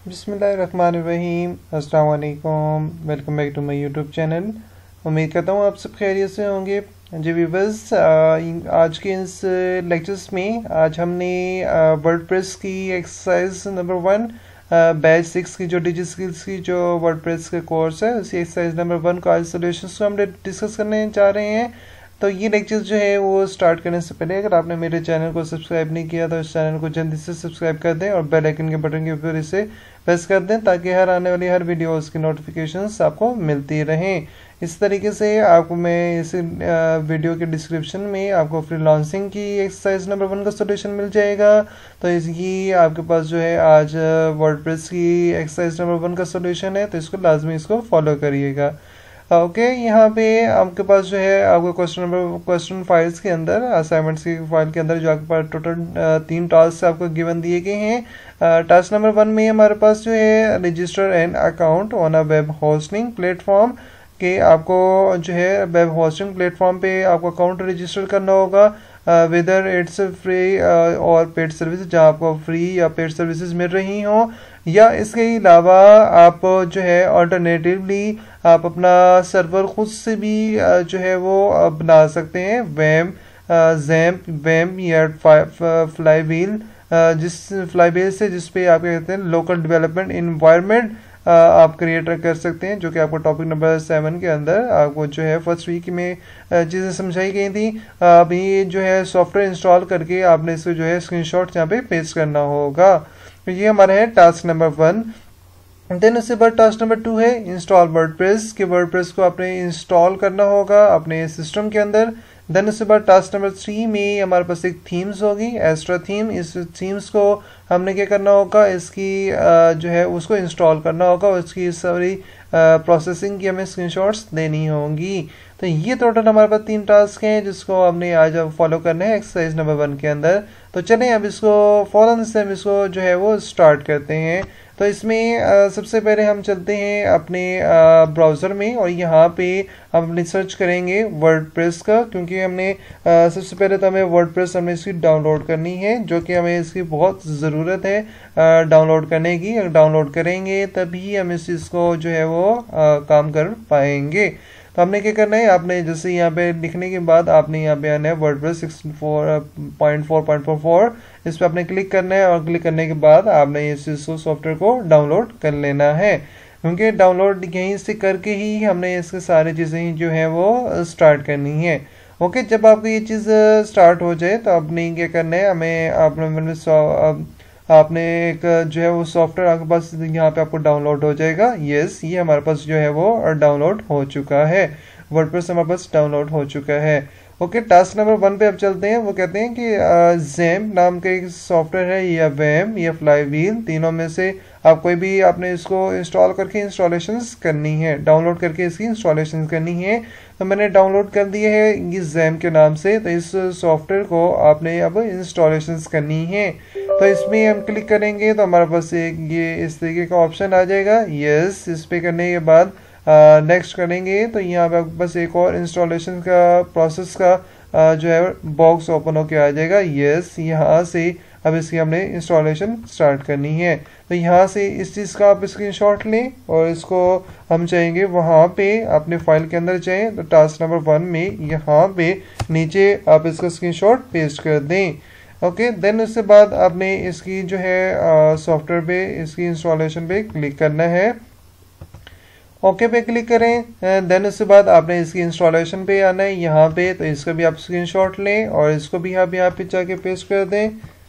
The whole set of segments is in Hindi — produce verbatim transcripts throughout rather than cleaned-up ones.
बिस्मिल्लाहिर्रहमानिर्रहीम। अस्सलाम वालेकुम। Welcome back to my YouTube channel. उम्मीद करता हूँ आप सब खैरियत से होंगे। जी व्यूअर्स, आज के इस लेक्चर्स में आज हमने वर्डप्रेस की exercise number one batch six की जो डिजिटल स्किल्स की जो वर्डप्रेस का कोर्स है उसी एक्सरसाइज नंबर वन का आज सोल्यूशंस को हम डिस्कस करने जा रहे हैं। तो ये लेक्चर्स जो है वो स्टार्ट करने से पहले अगर आपने मेरे चैनल को सब्सक्राइब नहीं किया तो इस चैनल को जल्दी से सब्सक्राइब कर दें और बेल आइकन के बटन के ऊपर इसे प्रेस कर दें ताकि हर आने वाली हर वीडियोस की नोटिफिकेशंस आपको मिलती रहें। इस तरीके से आपको मैं इस वीडियो के डिस्क्रिप्शन में आपको फ्रीलांसिंग की एक्सरसाइज नंबर वन का सोल्यूशन मिल जाएगा। तो इसकी आपके पास जो है आज वर्डप्रेस की एक्सरसाइज नंबर वन का सोल्यूशन है, तो इसको लाजमी इसको फॉलो करिएगा। ओके okay, यहाँ पे आपके पास जो है आपको क्वेश्चन नंबर क्वेश्चन फाइल्स के अंदर असाइनमेंट्स की फाइल के अंदर जो आपके पास टोटल तीन टास्क आपको गिवन दिए गए हैं। टास्क नंबर वन में हमारे पास जो है register an account on a web hosting platform के आपको जो है वेब होस्टिंग प्लेटफॉर्म पे आपको अकाउंट रजिस्टर करना होगा, वेदर इट्स फ्री और पेड सर्विस, जहाँ आपको फ्री या पेड सर्विसेज मिल रही हों, या इसके अलावा आप जो है अल्टरनेटिवली आप अपना सर्वर खुद से भी जो है वो बना सकते हैं। वैम जैम्प वैम या फ्लाईव्हील, जिस फ्लाईव्हील से जिस पे आप क्या कहते हैं लोकल डेवलपमेंट इन्वायरमेंट आप क्रिएट कर सकते हैं, जो कि आपको टॉपिक नंबर सेवन के अंदर आपको जो है फर्स्ट वीक में चीज़ें समझाई गई थी। अभी जो है सॉफ्टवेयर इंस्टॉल करके आपने इसको जो है स्क्रीनशॉट यहाँ पे पेस्ट करना होगा। तो ये हमारा है टास्क नंबर वन। देन उसके बाद टास्क नंबर टू है इंस्टॉल वर्डप्रेस, कि वर्डप्रेस को आपने इंस्टॉल करना होगा अपने सिस्टम के अंदर। देन उसके बाद टास्क नंबर थ्री में हमारे पास एक थीम्स होगी, एस्ट्रा थीम। इस थीम्स को हमने क्या करना होगा, इसकी जो है उसको इंस्टॉल करना होगा, उसकी सारी प्रोसेसिंग की हमें स्क्रीनशॉट्स देनी होंगी। तो ये टोटल हमारे पास तीन टास्क हैं जिसको हमने आज अब फॉलो करना है एक्सरसाइज नंबर वन के अंदर। तो चलें अब इसको फौरन से हम इसको जो है वो स्टार्ट करते हैं। तो इसमें आ, सबसे पहले हम चलते हैं अपने ब्राउज़र में और यहाँ पे हम अपनी सर्च करेंगे वर्डप्रेस का, क्योंकि हमने आ, सबसे पहले तो हमें वर्डप्रेस हमने इसकी डाउनलोड करनी है, जो कि हमें इसकी बहुत ज़रूरत है डाउनलोड करने की। अगर डाउनलोड करेंगे तभी हम इस चीज़ को जो है वो आ, काम कर पाएंगे। तो हमने क्या करना है, आपने जैसे यहाँ पे लिखने के बाद आपने यहाँ पे आना है WordPress six four point four point four four, इस पर आपने क्लिक करना है और क्लिक करने के बाद आपने इस सॉफ्टवेयर को डाउनलोड कर लेना है, क्योंकि डाउनलोड यहीं से करके ही हमने इसके सारी चीज़ें जो है वो स्टार्ट करनी है। ओके, जब आपको ये चीज़ स्टार्ट हो जाए तो आपने क्या करना है, हमें आपने आपने एक जो है वो सॉफ्टवेयर आपके पास यहाँ पे आपको डाउनलोड हो जाएगा। यस, ये हमारे पास जो है वो डाउनलोड हो चुका है, वर्डप्रेस हमारे पास डाउनलोड हो चुका है। ओके, टास्क नंबर वन पे अब चलते हैं। वो कहते हैं कि जैम नाम का एक सॉफ्टवेयर है, या वैम या फ्लाईव्हील, तीनों में से आप कोई भी आपने इसको इंस्टॉल करके इंस्टॉलेशंस करनी है, डाउनलोड करके इसकी इंस्टॉलेशन करनी है। तो मैंने डाउनलोड कर दिए है इस जैम के नाम से। तो इस सॉफ्टवेयर को आपने अब इंस्टॉलेशंस करनी है। तो इसमें हम क्लिक करेंगे तो हमारे पास एक ये इस तरीके का ऑप्शन आ जाएगा। यस, इस पे करने के बाद नेक्स्ट करेंगे तो यहाँ पे बस एक और इंस्टॉलेशन का प्रोसेस का आ, जो है बॉक्स ओपन होके आ जाएगा। यस, यहाँ से अब इसकी हमने इंस्टॉलेशन स्टार्ट करनी है। तो यहाँ से इस चीज़ का आप स्क्रीनशॉट लें और इसको हम चाहेंगे वहाँ पे अपने फाइल के अंदर जाएं, तो टास्क नंबर वन में यहाँ पे नीचे आप इसका स्क्रीनशॉट पेस्ट कर दें। ओके, देन उसके बाद आपने इसकी जो है सॉफ्टवेयर पे इसकी इंस्टॉलेशन पे क्लिक करना है। ओके पे क्लिक करें। देन उसके बाद आपने इसकी इंस्टॉलेशन पे आना है यहाँ पे, तो इसका भी आप स्क्रीनशॉट लें और इसको भी आप यहाँ पे जाके पेस्ट कर दें।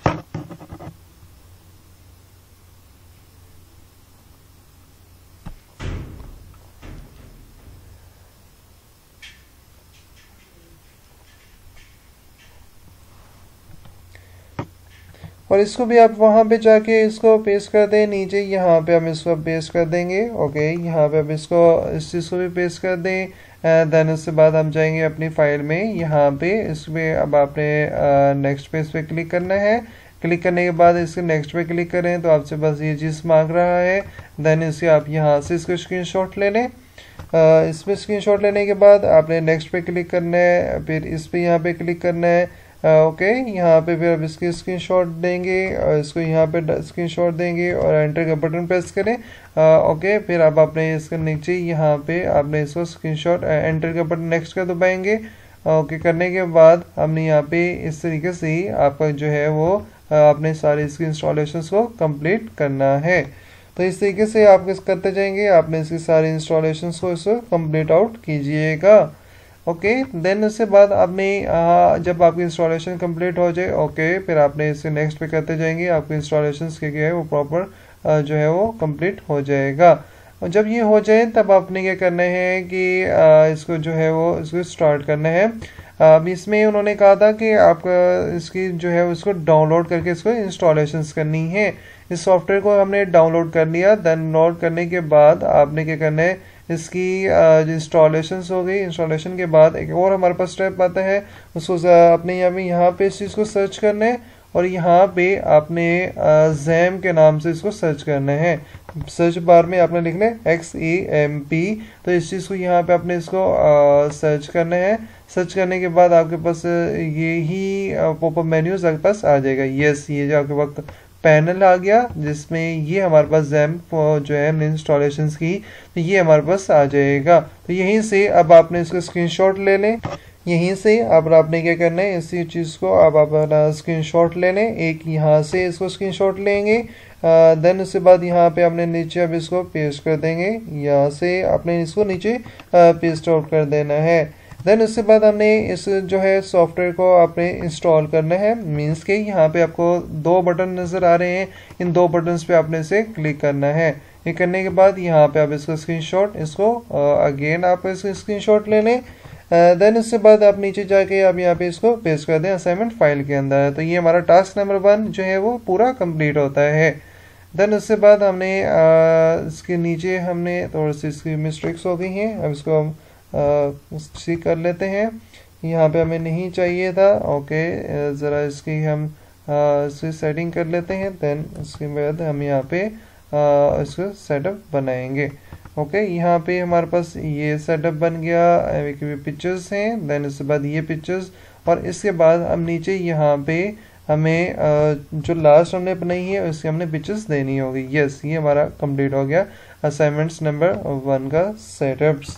और इसको भी आप वहाँ पे जाके इसको पेस्ट कर दें नीचे, यहाँ पे हम इसको पेस्ट कर देंगे। ओके, यहाँ पे अब इसको इस चीज़ को भी पेस्ट कर दें। देन उसके बाद हम जाएंगे अपनी फाइल में, यहाँ पे इसमें अब आपने नेक्स्ट पेज पे क्लिक करना है। क्लिक करने के बाद इसके नेक्स्ट पे क्लिक करें तो आपसे बस ये चीज़ मांग रहा है। देन इसके आप यहाँ से इसको स्क्रीनशॉट ले लें। इसमें स्क्रीनशॉट लेने के बाद आपने नेक्स्ट पे क्लिक करना है, फिर इस पे यहाँ पे क्लिक करना है। ओके यहाँ पे फिर अब इसकी स्क्रीनशॉट देंगे और इसको यहाँ पे स्क्रीनशॉट देंगे और एंटर का बटन प्रेस करें। ओके फिर अब आपने इसके नीचे यहाँ पे आपने इसको स्क्रीनशॉट एंटर का बटन नेक्स्ट का दबाएंगे। ओके करने के बाद हमने यहाँ पे इस तरीके से ही आपका जो है वो आपने सारे इसकी इंस्टॉलेशंस को कंप्लीट करना है। तो इस तरीके से आप किस करते जाएंगे, आपने इसकी सारी इंस्टॉलेशंस को इसको कंप्लीट आउट कीजिएगा। ओके देन उसके बाद आपने जब आपकी इंस्टॉलेशन कंप्लीट हो जाए ओके फिर आपने इसे नेक्स्ट पे करते जाएंगे, आपकी इंस्टॉलेशंस के क्या है वो प्रॉपर जो है वो कंप्लीट हो जाएगा। और जब ये हो जाए तब आपने क्या करना है कि आ, इसको जो है वो इसको स्टार्ट करना है। अब इसमें उन्होंने कहा था कि आपका इसकी जो है उसको डाउनलोड करके इसको इंस्टॉलेशंस करनी है। इस सॉफ्टवेयर को हमने डाउनलोड कर लिया। डाउनलोड करने के बाद आपने क्या करना है, इसकी जो इंस्टॉलेशंस हो गई, इंस्टॉलेशन के बाद एक और हमारे पास स्टेप आता है, उसको अपने यहाँ पे यहाँ पे इस चीज़ को सर्च करना है और यहाँ पे आपने जैम के नाम से इसको सर्च करना है। सर्च बार में आपने लिखना है एक्स ई एम पी, तो इस चीज़ को यहाँ पे आपने इसको आ, सर्च करना है। सर्च करने के बाद आपके पास ये ही पॉपअप मेन्यूज आपके पास आ जाएगा। यस ये जो आपके वक्त पैनल आ गया जिसमें ये हमारे पास जैम जो है हमने इंस्टॉलेशंस की, तो ये हमारे पास आ जाएगा। तो यहीं से अब आपने इसको स्क्रीनशॉट ले लें। यहीं से अब आपने क्या करना है, इसी चीज़ को अब आप अपना स्क्रीनशॉट ले लें। एक यहाँ से इसको स्क्रीनशॉट लेंगे, देन उसके बाद यहाँ पे आपने नीचे अब इसको पेस्ट कर देंगे। यहाँ से आपने इसको नीचे पेस्ट आउट कर देना है। देन उसके बाद हमने इस जो है सॉफ्टवेयर को आपने इंस्टॉल करना है। मींस के यहाँ पे आपको दो बटन नज़र आ रहे हैं, इन दो बटन्स पे आपने इसे क्लिक करना है। ये करने के बाद यहाँ पे आप इसको स्क्रीनशॉट इसको अगेन आप इसको स्क्रीनशॉट ले लें। देन उसके बाद आप नीचे जाके आप यहाँ पे इसको पेस्ट कर दें असाइनमेंट फाइल के अंदर। तो ये हमारा टास्क नंबर वन जो है वो पूरा कंप्लीट होता है। देन उसके बाद हमने आ, इसके नीचे हमने थोड़ी सी इसकी मिस्टेक्स हो गई हैं, अब इसको हम ठीक कर लेते हैं। यहाँ पे हमें नहीं चाहिए था। ओके ज़रा इसकी हम इसकी सेटिंग कर लेते हैं। देन उसके बाद हम यहाँ पे आ, इसको सेटअप बनाएंगे। ओके यहाँ पे हमारे पास ये सेटअप बन गया, पिक्चर्स हैं। देन उसके बाद ये पिक्चर्स और इसके बाद हम नीचे यहाँ पे हमें जो लास्ट हमने बनाई है उसकी हमने पिक्चर्स देनी होगी। यस ये हमारा कंप्लीट हो गया असाइनमेंट्स नंबर वन का सेटअप्स।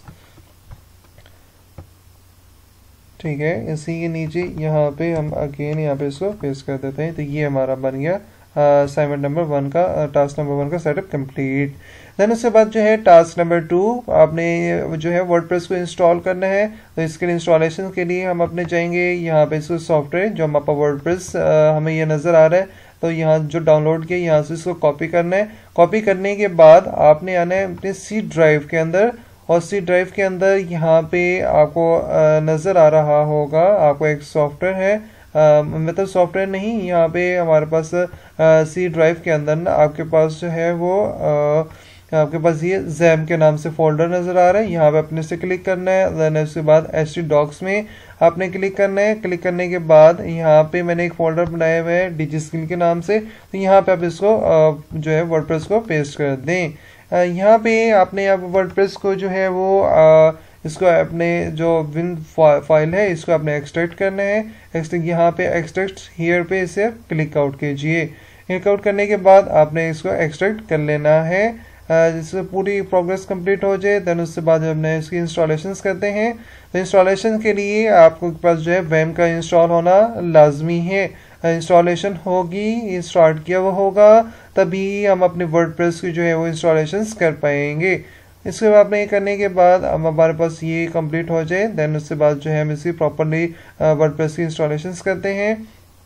ठीक है, इसी के नीचे यहाँ पे हम अगेन यहाँ पे इसको पेस्ट कर देते हैं। तो ये हमारा बन गया असाइनमेंट नंबर वन का टास्क नंबर वन का सेटअप कंप्लीट। देन उसके बाद जो है टास्क नंबर टू, आपने जो है वर्डप्रेस को इंस्टॉल करना है। तो इसके लिए इंस्टॉलेशन के लिए हम अपने जाएंगे यहाँ पे इसको सॉफ्टवेयर जो हम आपका वर्डप्रेस हमें ये नज़र आ रहा है, तो यहाँ जो डाउनलोड किया यहाँ से इसको कॉपी करना है। कॉपी करने के बाद आपने आना है अपने सी ड्राइव के अंदर और सी ड्राइव के अंदर यहाँ पे आपको नज़र आ रहा होगा आपको एक सॉफ्टवेयर है, मतलब सॉफ्टवेयर नहीं, यहाँ पे हमारे पास सी ड्राइव के अंदर ना आपके पास जो है वो आ, आपके पास ये जैम के नाम से फोल्डर नज़र आ रहा है। यहाँ पे अपने से क्लिक करना है। देन उसके बाद एच टी डॉक्स में आपने क्लिक करना है। क्लिक करने के बाद यहाँ पे मैंने एक फोल्डर बनाया हुआ है डिजी स्किल के नाम से, तो यहाँ पे आप इसको जो है वर्डप्रेस को पेस्ट कर दें। यहाँ पे आपने अब वर्डप्रेस को जो है वो आ, इसको अपने जो विन फाइल है इसको आपने एक्सट्रैक्ट करना है। एक्सट्रैक्ट यहाँ पे एक्सट्रैक्ट हियर पे इसे क्लिक आउट कीजिए। क्लिक आउट करने के बाद आपने इसको एक्सट्रैक्ट कर लेना है। जिससे पूरी प्रोग्रेस कंप्लीट हो जाए देन उसके बाद हमने इसकी इंस्टॉलेशंस करते हैं। तो इंस्टॉलेशन के लिए आपको पास जो है वैम का इंस्टॉल होना लाजमी है। इंस्टॉलेशन होगी, स्टार्ट किया हुआ होगा, तभी हम अपने वर्डप्रेस की जो है वो इंस्टॉलेशंस कर पाएंगे। इसके बाद आपने करने के बाद हम हमारे पास ये कंप्लीट हो जाए देन उसके बाद जो है हम इसकी प्रॉपरली वर्डप्रेस की इंस्टॉलेशंस करते हैं।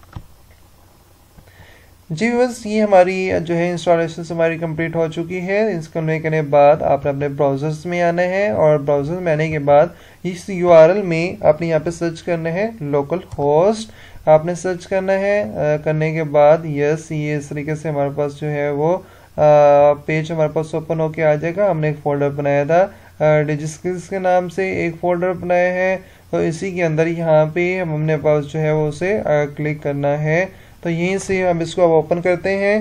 जी बस ये हमारी जो है इंस्टॉलेशन हमारी कंप्लीट हो चुकी है। इसको करने के बाद आपने अपने ब्राउजर्स में आना है और ब्राउजर में आने के बाद इस यूआरएल में आपने यहाँ पे सर्च करना है लोकल होस्ट, आपने सर्च करना है। आ, करने के बाद यस ये इस तरीके से हमारे पास जो है वो आ, पेज हमारे पास ओपन होके आ जाएगा। हमने एक फोल्डर बनाया था डिजिस्किल्स के नाम से, एक फोल्डर बनाया है, तो इसी के अंदर यहाँ पे हम हमने पास जो है वो उसे क्लिक करना है। तो यहीं से हम इसको अब ओपन करते हैं।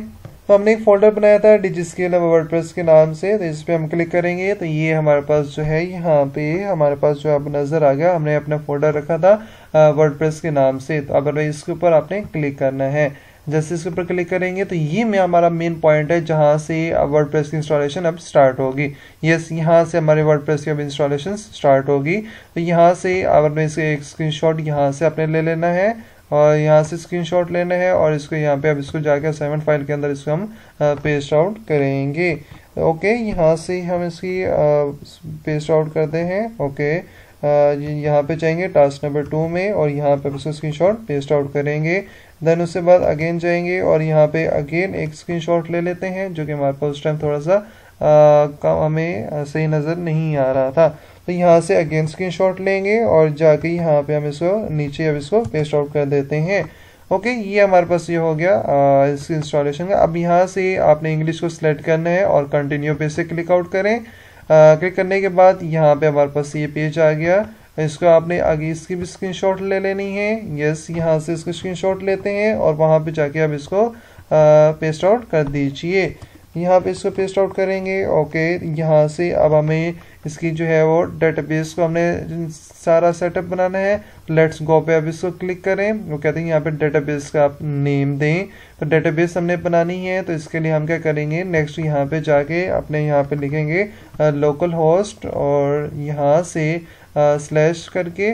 तो हमने एक फोल्डर बनाया था डिजिस्केल वर्डप्रेस के नाम से, तो इस पर हम क्लिक करेंगे तो ये हमारे पास जो है यहाँ पे हमारे पास जो अब नज़र आ गया। हमने अपना फोल्डर रखा था वर्डप्रेस के नाम से, तो अब इसके ऊपर आपने क्लिक करना है। जैसे इसके ऊपर क्लिक करेंगे तो ये में हमारा मेन पॉइंट है जहाँ से वर्डप्रेस की इंस्टॉलेशन अब स्टार्ट होगी। यस, यहाँ से हमारे वर्डप्रेस की अब इंस्टॉलेशन स्टार्ट होगी। तो यहाँ से अब इसके एक स्क्रीनशॉट यहाँ से आपने ले लेना है और यहाँ से स्क्रीनशॉट लेना है और इसको यहाँ पे अब इसको जाकर असाइनमेंट फाइल के अंदर इसको हम पेस्ट आउट करेंगे। ओके, यहाँ से हम इसकी पेस्ट आउट करते हैं। ओके, यहाँ पे जाएंगे टास्क नंबर टू में और यहाँ पे इसको स्क्रीनशॉट पेस्ट आउट करेंगे। देन उसके बाद अगेन जाएंगे और यहाँ पे अगेन एक स्क्रीनशॉट ले लेते हैं जो कि हमारे पास उस टाइम थोड़ा सा कम हमें सही नज़र नहीं आ रहा था। तो यहाँ से अगेन स्क्रीनशॉट लेंगे और जाके यहाँ पे हम इसको नीचे अब इसको पेस्ट आउट कर देते हैं। ओके, ये हमारे पास ये हो गया आ, इसकी इंस्टॉलेशन का। अब यहाँ से आपने इंग्लिश को सिलेक्ट करना है और कंटिन्यू पे से क्लिक आउट करें। क्लिक करने के बाद यहाँ पे हमारे पास ये पेज आ गया। इसको आपने आगे इसकी भी स्क्रीनशॉट ले लेनी है। यस, यहाँ से इसको स्क्रीनशॉट लेते हैं और वहाँ पे जाके अब इसको पेस्ट आउट कर दीजिए। यहाँ पे इसको पेस्ट आउट करेंगे। ओके, यहाँ से अब हमें इसकी जो है वो डेटाबेस को हमने सारा सेटअप बनाना है। लेट्स गो पे अब इसको क्लिक करें। वो कहते हैं यहाँ पे डेटाबेस का आप नेम दें, तो डेटाबेस हमने बनानी है। तो इसके लिए हम क्या करेंगे, नेक्स्ट यहाँ पे जाके अपने यहाँ पे लिखेंगे लोकल होस्ट और यहाँ से स्लैश करके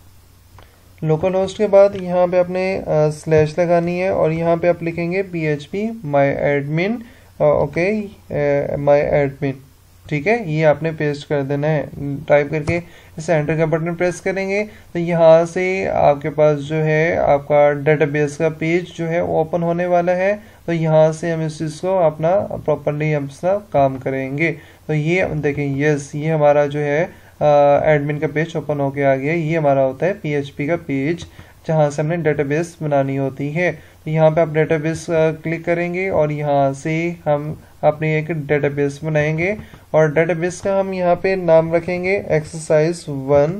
लोकल होस्ट के बाद यहाँ पे अपने स्लैश लगानी है और यहाँ पे आप लिखेंगे P H P my admin. Okay, my admin, ठीक है, ये आपने पेस्ट कर देना है। टाइप करके इस एंटर का बटन प्रेस करेंगे तो यहाँ से आपके पास जो है आपका डेटाबेस का पेज जो है ओपन होने वाला है। तो यहाँ से हम इस चीज़ को अपना प्रॉपरली हम इसका काम करेंगे। तो ये देखें, यस, ये हमारा जो है एडमिन का पेज ओपन होके आ गया। ये हमारा होता है पीएचपी का पेज जहाँ से हमने डेटाबेस बनानी होती है। तो यहाँ पे आप डेटाबेस क्लिक करेंगे और यहाँ से हम अपनी एक डेटाबेस बनाएंगे और डेटाबेस का हम यहाँ पे नाम रखेंगे एक्सरसाइज वन।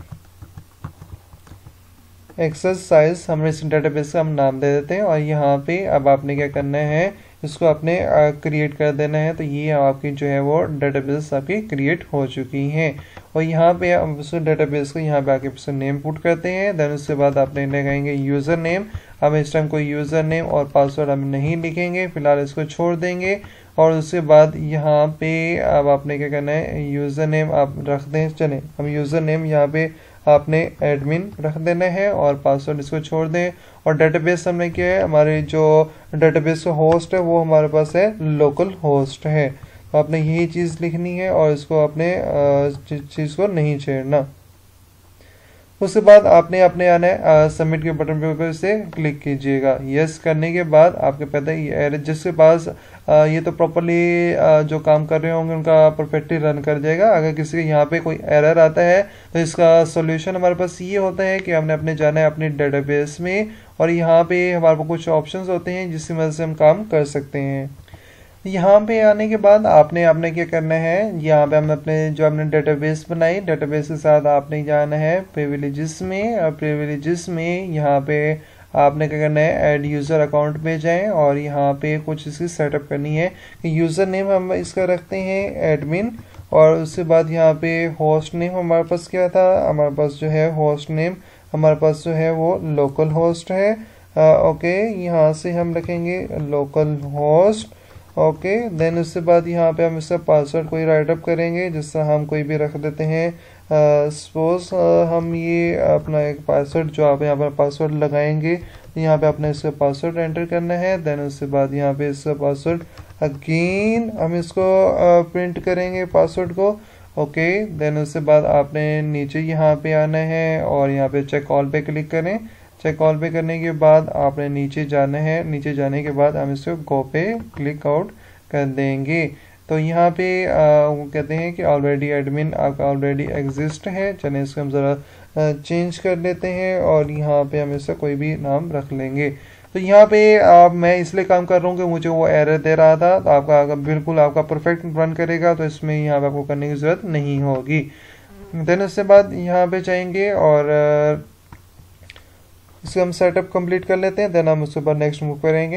एक्सरसाइज हम इस डेटाबेस का हम नाम दे देते हैं और यहाँ पे अब आपने क्या करना है, इसको अपने क्रिएट कर देना है। तो ये आपकी जो है वो डेटाबेस आपकी क्रिएट हो चुकी हैं और यहाँ पे हम उस डेटाबेस को यहाँ पे आके उसको नेम पुट करते हैं। देन उसके बाद आपने लगाएंगे यूज़र नेम। हम इस टाइम कोई यूज़र नेम और पासवर्ड हम नहीं लिखेंगे, फिलहाल इसको छोड़ देंगे। और उसके बाद यहाँ पे अब आपने क्या करना है, यूज़र नेम आप रख दें। चलें, हम यूज़र नेम यहाँ पे आपने एडमिन रख देना है और पासवर्ड इसको छोड़ दें। और डेटाबेस हमने क्या है, हमारे जो डेटाबेस का होस्ट है वो हमारे पास है लोकल होस्ट है। तो आपने यही चीज़ लिखनी है और इसको अपने चीज़ को नहीं छेड़ना। उसके बाद आपने अपने आना है सबमिट के बटन पे ऊपर से क्लिक कीजिएगा। यस करने के बाद आपके पता है जिसके पास आ, ये तो प्रॉपरली जो काम कर रहे होंगे उनका परफेक्टली रन कर जाएगा। अगर किसी के यहाँ पे कोई एरर आता है तो इसका सॉल्यूशन हमारे पास ये होता है कि हमने अपने जाना है अपने डेटाबेस में और यहाँ पे हमारे पास कुछ ऑप्शंस होते हैं जिसकी मदद से हम काम कर सकते हैं। यहाँ पे आने के बाद आपने आपने क्या करना है, यहाँ पे हमने अपने जो हमने डेटाबेस बनाई, डेटाबेस के साथ आपने जाना है प्रिविलेजेस में। और प्रिविलेजेस में यहाँ पे आपने क्या करना है, ऐड यूज़र अकाउंट पे जाएं और यहाँ पे कुछ इसकी सेटअप करनी है कि यूज़र नेम हम इसका रखते हैं एडमिन और उसके बाद यहाँ पे होस्ट नेम हमारे पास क्या था, हमारे पास जो है होस्ट नेम हमारे पास जो है वो लोकल होस्ट है। आ, ओके, यहाँ से हम रखेंगे लोकल होस्ट। ओके, देन उसके बाद यहाँ पे हम इसका पासवर्ड कोई राइट अप करेंगे जिससे हम कोई भी रख देते हैं। सपोज हम ये अपना एक पासवर्ड जो आप यहाँ पर पासवर्ड लगाएंगे तो यहाँ पे अपने इसका पासवर्ड एंटर करना है। देन उसके बाद यहाँ पे इसका पासवर्ड अगेन हम इसको प्रिंट करेंगे पासवर्ड को। ओके, देन उसके बाद आपने नीचे यहाँ पे आना है और यहाँ पे चेक ऑल पे क्लिक करें। चेक ऑल पे करने के बाद आपने नीचे जाना है। नीचे जाने के बाद हम इसको गो पे क्लिक आउट कर देंगे। तो यहाँ पे आ, वो कहते हैं कि ऑलरेडी एडमिन आपका ऑलरेडी एग्जिस्ट है। चलिए इसको हम ज़रा चेंज कर लेते हैं और यहाँ पे हम इसका कोई भी नाम रख लेंगे। तो यहाँ पे आप मैं इसलिए काम कर रहा हूँ कि मुझे वो एरर दे रहा था। तो आपका अगर बिल्कुल आपका परफेक्ट रन करेगा तो इसमें यहाँ पे आपको करने की ज़रूरत नहीं होगी। देन उसके बाद यहाँ पे जाएंगे और इसको हम सेटअप कंप्लीट कर लेते हैं। देन हम उसके बाद नेक्स्ट मूव करेंगे।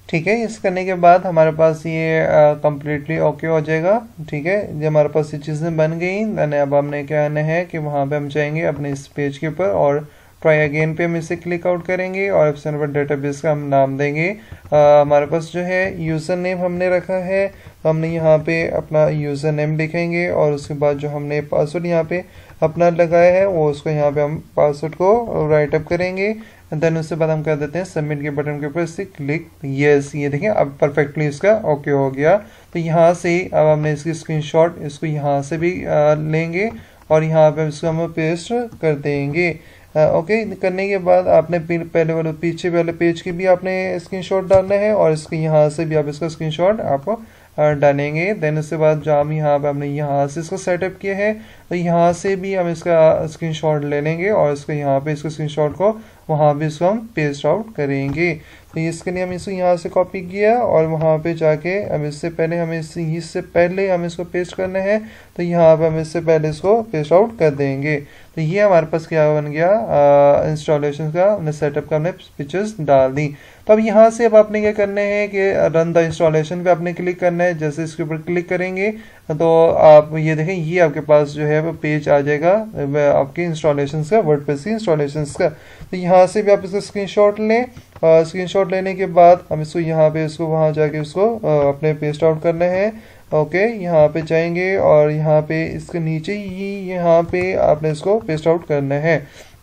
ठीक है। इस करने के बाद हमारे पास ये कम्प्लीटली ओके हो जाएगा। ठीक है, जब हमारे पास ये चीज़ें बन गई देन अब हमने क्या करना है कि वहाँ पे हम जाएंगे अपने इस पेज के ऊपर और ट्राई अगेन पे हम इसे क्लिक आउट करेंगे और एफ सर्वर डेटाबेस का हम नाम देंगे। आ, हमारे पास जो है यूज़र नेम हमने रखा है, तो हमने यहाँ पे अपना यूज़र नेम लिखेंगे और उसके बाद जो हमने पासवर्ड यहाँ पे अपना लगाया है वो उसको यहाँ पे हम पासवर्ड को राइट अप करेंगे। देन उसके बाद हम कर देते हैं सबमिट के बटन के ऊपर इससे क्लिक यस। ये देखें अब परफेक्टली इसका ओके हो गया। तो यहाँ से अब हमने इसकी स्क्रीनशॉट इसको यहाँ से भी आ, लेंगे और यहाँ पे इसको हम पेस्ट कर देंगे। ओके okay, करने के बाद आपने पहले वाले पीछे वाले पेज की भी आपने स्क्रीनशॉट डालना है और इसके यहाँ से भी आप इसका स्क्रीनशॉट आप डालेंगे। देन उसके बाद जो हम यहाँ पे हमने यहाँ से इसको सेटअप किया है तो यहाँ से भी हम इसका स्क्रीनशॉट ले लेंगे और इसको यहाँ पे इसको स्क्रीनशॉट को वहाँ पे इसको हम पेस्ट आउट करेंगे। तो इसके लिए हम इसको यहाँ से कॉपी किया और वहाँ पे जाके हम इससे पहले हमें इस इससे पहले हम इसको पेस्ट करना है तो यहाँ पे हम इससे पहले इसको पेस्ट आउट कर देंगे। तो ये हमारे पास क्या बन गया, इंस्टॉलेशन का हमने सेटअप का हमने पिक्चर्स डाल दी। तो अब यहाँ से अब आपने क्या करना है कि रन द इंस्टॉलेशन पे आपने क्लिक करना है। जैसे इसके ऊपर क्लिक करेंगे तो आप ये देखें ये आपके पास जो है वो पेज आ जाएगा आपके इंस्टॉलेशन का, वर्डप्रेस की इंस्टॉलेशन का। तो यहाँ से भी आप इसका स्क्रीनशॉट लें। स्क्रीनशॉट लेने के बाद हम इसको यहाँ पे इसको वहाँ जाके इसको अपने पेस्ट आउट करना है। ओके okay, यहाँ पे जाएंगे और यहाँ पे इसके नीचे ही यहाँ पे आपने इसको पेस्ट आउट करना है।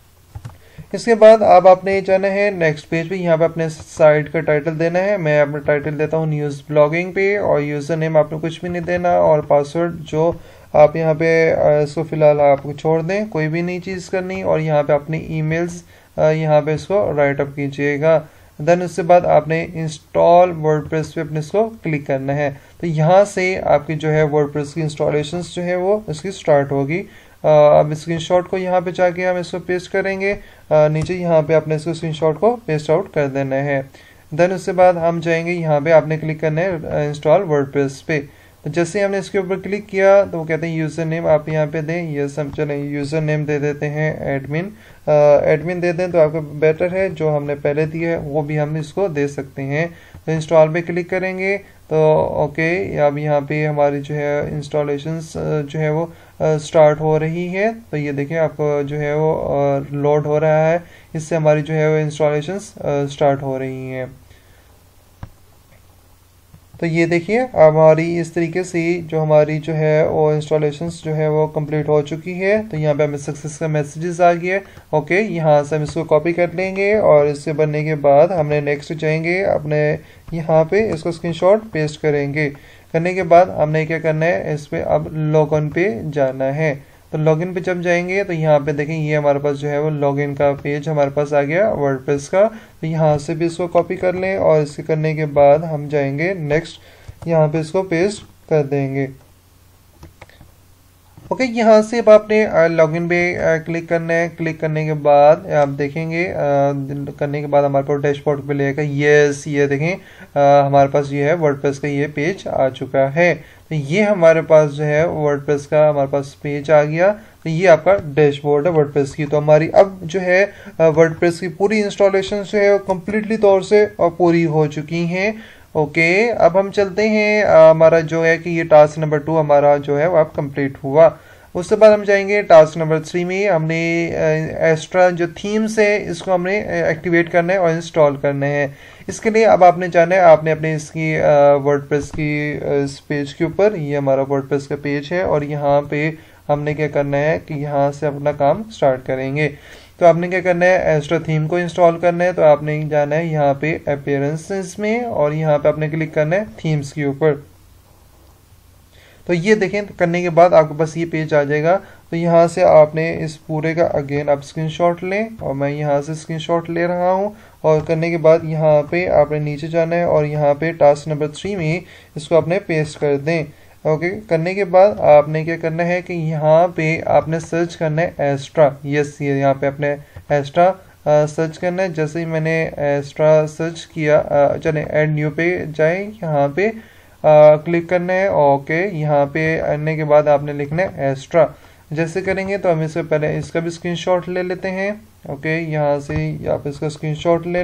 इसके बाद अब आपने जाना है नेक्स्ट पेज पे, यहाँ पे अपने साइट का टाइटल देना है। मैं अपना टाइटल देता हूँ न्यूज़ ब्लॉगिंग पे और यूज़र नेम आपने कुछ भी नहीं देना और पासवर्ड जो आप यहाँ पे इसको फिलहाल आप छोड़ दें, कोई भी नई चीज़ करनी और यहाँ पे अपनी ईमेल्स यहाँ पे इसको राइट अप कीजिएगा। देन उसके बाद आपने इंस्टॉल वर्डप्रेस पे अपने इसको क्लिक करना है। तो यहाँ से आपकी जो है वर्डप्रेस की इंस्टॉलेशंस जो है वो इसकी स्टार्ट होगी। अब स्क्रीनशॉट को यहाँ पे जाके हम इसको पेस्ट करेंगे। आ, नीचे यहाँ पे आपने इसको स्क्रीनशॉट को पेस्ट आउट कर देना है। देन उसके बाद हम जाएंगे यहाँ पे आपने क्लिक करना है इंस्टॉल वर्डप्रेस पे। तो जैसे हमने इसके ऊपर क्लिक किया तो वो कहते हैं यूज़र नेम आप यहाँ पे दें। यस हम चलें यूज़र नेम दे देते हैं एडमिन। एडमिन दे दें तो आपको बेटर है, जो हमने पहले दिया है वो भी हम इसको दे सकते हैं। तो इंस्टॉल पे क्लिक करेंगे तो ओके अब यहाँ पे हमारी जो है इंस्टॉलेशंस जो है वो स्टार्ट हो रही है। तो ये देखें आपको जो है वो लोड हो रहा है, इससे हमारी जो है वो इंस्टॉलेशंस स्टार्ट हो रही हैं। तो ये देखिए अब हमारी इस तरीके से जो हमारी जो है वो इंस्टॉलेशंस जो है वो कंप्लीट हो चुकी है। तो यहाँ पे हमें सक्सेस का मैसेजेस आ गया। ओके यहाँ से हम इसको कॉपी कर लेंगे और इससे बनने के बाद हमने नेक्स्ट जाएंगे अपने यहाँ पे इसको स्क्रीनशॉट पेस्ट करेंगे। करने के बाद हमने क्या करना है, इस पर अब लॉगिन पे जाना है। तो लॉगिन पे जब जाएंगे तो यहाँ पे देखें ये हमारे पास जो है वो लॉगिन का पेज हमारे पास आ गया वर्डप्रेस का। तो यहाँ से भी इसको कॉपी कर लें और इसके करने के बाद हम जाएंगे नेक्स्ट, यहाँ पे इसको पेस्ट कर देंगे। ओके okay, यहाँ से अब आपने लॉगिन पे क्लिक करना है। क्लिक करने के बाद आप देखेंगे आ, करने के बाद हमारे पास डैशबोर्ड पे लेगा। यस ये देखें आ, हमारे पास ये है वर्डप्रेस का ये पेज आ चुका है। तो ये हमारे पास जो है वर्डप्रेस का हमारे पास पेज आ गया। तो ये आपका डैशबोर्ड है वर्डप्रेस की। तो हमारी अब जो है वर्डप्रेस की पूरी इंस्टॉलेशन जो है कम्प्लीटली तौर से पूरी हो चुकी हैं। ओके okay, अब हम चलते हैं हमारा जो है कि ये टास्क नंबर टू हमारा जो है वो अब कंप्लीट हुआ। उसके बाद हम जाएंगे टास्क नंबर थ्री में। हमने एक्स्ट्रा जो थीम्स है इसको हमने एक्टिवेट करना है और इंस्टॉल करना है। इसके लिए अब आपने जाना है, आपने अपने इसकी वर्डप्रेस की इस पेज के ऊपर, ये हमारा वर्डप्रेस का पेज है और यहाँ पे हमने क्या करना है कि यहाँ से अपना काम स्टार्ट करेंगे। तो आपने क्या करना है, एक्स्ट्रा थीम को इंस्टॉल करना है। तो आपने जाना है यहाँ पे अपीयरेंसेस में और यहाँ पे आपने क्लिक करना है थीम्स के ऊपर। तो ये देखें करने के बाद आपके पास ये पेज आ जाएगा। तो यहाँ से आपने इस पूरे का अगेन आप स्क्रीनशॉट लें और मैं यहाँ से स्क्रीनशॉट ले रहा हूँ और करने के बाद यहाँ पे आपने नीचे जाना है और यहाँ पे टास्क नंबर थ्री में इसको आपने पेस्ट कर दें। ओके okay, करने के बाद आपने क्या करना है कि यहाँ पे आपने सर्च करना है एक्स्ट्रा। यस ये यहाँ पे आपने एक्स्ट्रा सर्च करना है। जैसे ही मैंने एक्स्ट्रा सर्च किया, चले ऐड न्यू पे जाए, यहाँ पे आ, क्लिक करना है। ओके यहाँ पे आने के बाद आपने लिखना है एक्स्ट्रा। जैसे करेंगे तो हम इससे पहले इसका भी स्क्रीनशॉट ले लेते हैं। ओके यहाँ से आप इसका स्क्रीनशॉट ले लें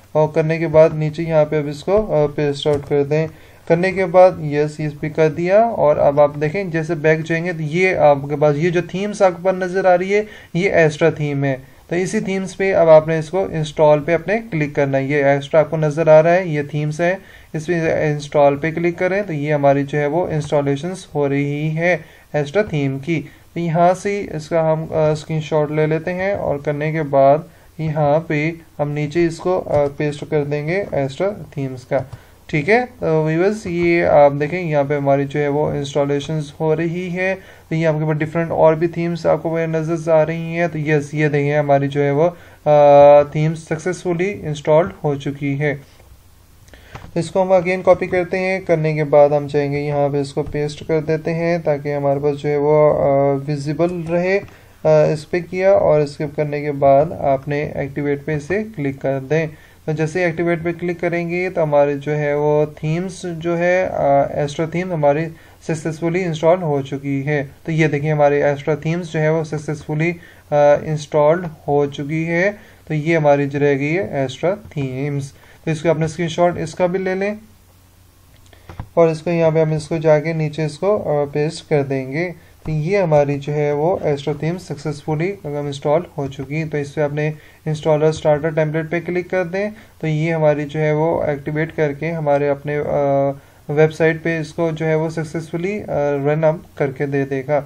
और करने के बाद नीचे यहाँ पे अब इसको पेस्ट आउट कर दें। करने के बाद यस इस पे कर दिया और अब आप देखें जैसे बैक जाएंगे तो ये आपके पास ये जो थीम्स आपके पास नज़र आ रही है ये एक्स्ट्रा थीम है। तो इसी थीम्स पे अब आपने इसको इंस्टॉल पे अपने क्लिक करना है। ये एक्स्ट्रा आपको नज़र आ रहा है ये थीम्स है, इस पे इंस्टॉल पे क्लिक करें तो ये हमारी जो है वो इंस्टॉलेशंस हो रही है एक्स्ट्रा थीम की। तो यहाँ से इसका हम स्क्रीनशॉट ले लेते हैं और करने के बाद यहाँ पे हम नीचे इसको पेस्ट कर देंगे एक्स्ट्रा थीम्स का। ठीक है, तो व्यूअर्स ये आप देखें यहाँ पे हमारी जो है वो इंस्टॉलेशंस हो रही है। तो ये आपके पास डिफरेंट और भी थीम्स आपको नज़र आ रही हैं। तो यस ये देखें हमारी जो है वो थीम्स सक्सेसफुली इंस्टॉल्ड हो चुकी है। तो इसको हम अगेन कॉपी करते हैं। करने के बाद हम चाहेंगे यहाँ पे इसको पेस्ट कर देते हैं ताकि हमारे पास जो है वो विजिबल रहे। आ, इस पर किया और इसके करने के बाद आपने एक्टिवेट पे इसे क्लिक कर दें। तो जैसे एक्टिवेट पे क्लिक करेंगे तो हमारे जो है वो थीम्स जो है एक्स्ट्रा थीम हमारी सक्सेसफुली इंस्टॉल हो चुकी है। तो ये देखिए हमारी एक्स्ट्रा थीम्स जो है वो सक्सेसफुली इंस्टॉल्ड हो चुकी है। तो ये हमारी जो रह गई है एक्स्ट्रा थीम्स। तो इसको अपने स्क्रीनशॉट इसका भी ले लें और इसको यहाँ पे हम इसको जाके नीचे इसको पेस्ट कर देंगे। तो ये हमारी जो है वो एक्स्ट्रा थीम सक्सेसफुली इंस्टॉल हो चुकी। तो इस पर अपने इंस्टॉलर स्टार्टर टेम्पलेट पे क्लिक कर दें तो ये हमारी जो है वो एक्टिवेट करके हमारे अपने वेबसाइट पे इसको जो है वो सक्सेसफुली रन अप करके दे देगा।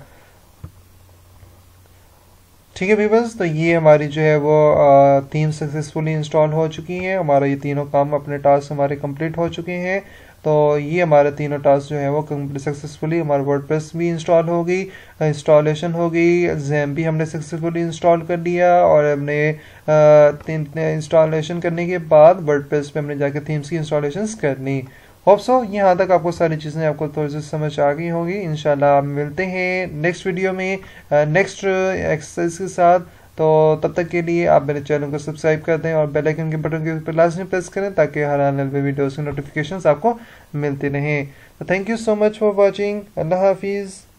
ठीक है व्यूअर्स, तो ये हमारी जो है वो थीम सक्सेसफुली इंस्टॉल हो चुकी है। हमारा ये तीनों काम अपने टास्क हमारे कंप्लीट हो चुके हैं। तो ये हमारे तीनों टास्क जो है वो कंप्लीट सक्सेसफुली हमारा वर्डप्रेस भी इंस्टॉल हो गई, इंस्टॉलेशन हो गई, ज़ैम भी हमने सक्सेसफुली इंस्टॉल कर लिया और हमने तीन इंस्टॉलेशन करने के बाद वर्डप्रेस पे हमने जाके थीम्स की इंस्टॉलेशन करनी। होप सो यहाँ तक आपको सारी चीज़ें आपको थोड़ी सी समझ आ गई होगी। इंशाल्लाह आप मिलते हैं नेक्स्ट वीडियो में नेक्स्ट एक्सरसाइज के साथ। तो तब तक के लिए आप मेरे चैनल को सब्सक्राइब कर दें और बेल आइकन के बटन के ऊपर लाजमी प्रेस करें ताकि हर आने वाले वीडियोस की नोटिफिकेशंस आपको मिलती रहें। तो thank you so much for watching. अल्लाह हाफिज़।